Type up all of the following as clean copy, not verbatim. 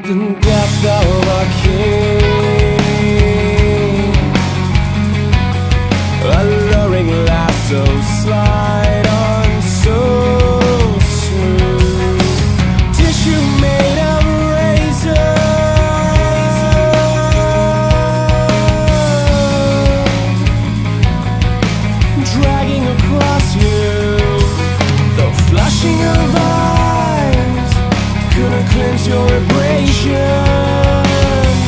the death of a king. Alluring lasso slide on so smooth. Tissue made of razor, dragging across you. The flushing of eyes couldn't cleanse your abrasions.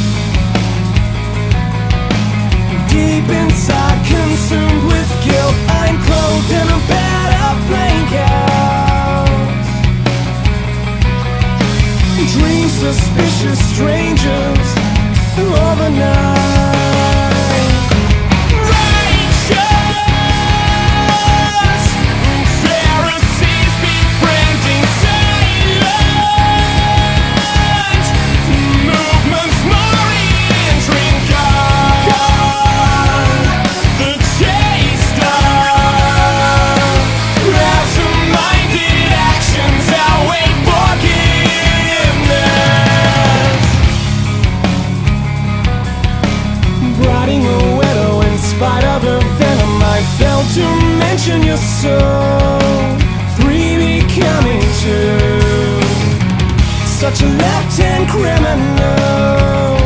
Deep inside, consumed with guilt, I'm clothed in a bed of blankets. Dream suspicious strangers overnight. To mention your soul, 3 becoming 2. Such a left-hand criminal.